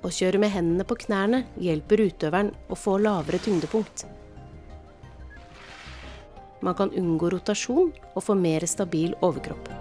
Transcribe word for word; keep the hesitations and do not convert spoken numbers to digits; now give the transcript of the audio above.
Å kjøre med hendene på knærne hjelper utøveren å få lavere tyngdepunkt. Man kan unngå rotasjon og få mer stabil overkropp.